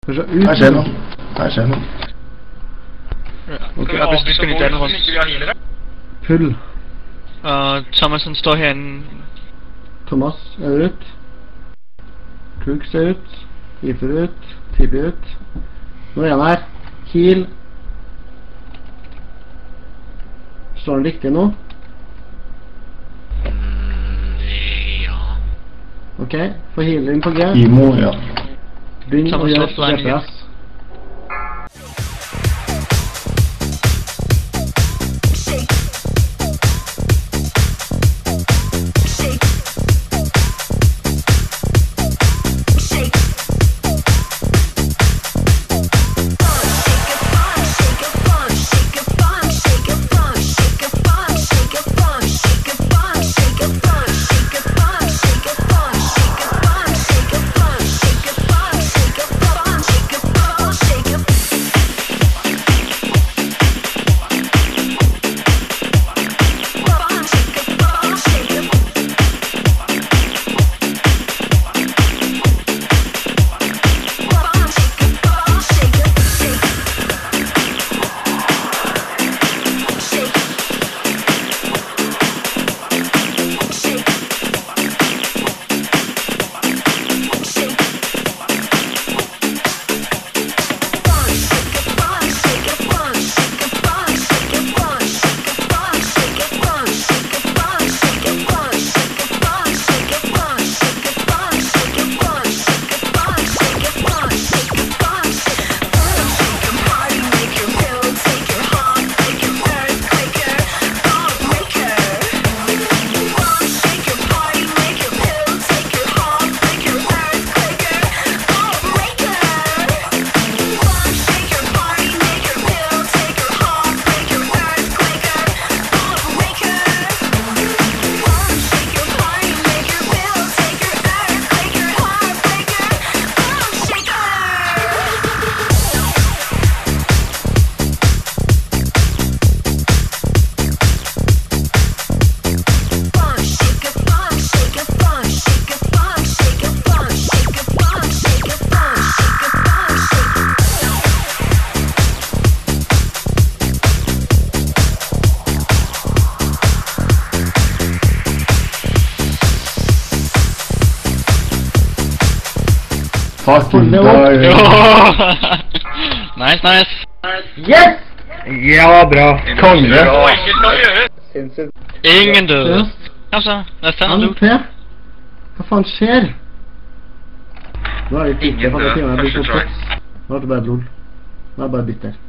Kanskje ut? Her skjer noe. Her skjer noe. Skal vi avbryte nå hvis ikke vi har healere? Pull. Thomasen står herinde. Thomas er ut. Krux er ut. Ifer ut. Tibi ut. Nå er han her. Heal. Står han riktig nå? Ja. Ok, få healing på G. Imo, ja. Begynn å Thomas gjøre slåss line DPS. Fucking det opp. dog. Nice, nice. Yes! Ja, bra. Konge. Hvor enkelt kan det gjøres? Sinnssykt. Ingen døde. Yes. Altså, nesten han LP? døde. Hva faen skjer? Nå er det ikke Ingen for død, det timen jeg blir første så try. flaks. Nå er det bare lol. Nå er det bare bitter.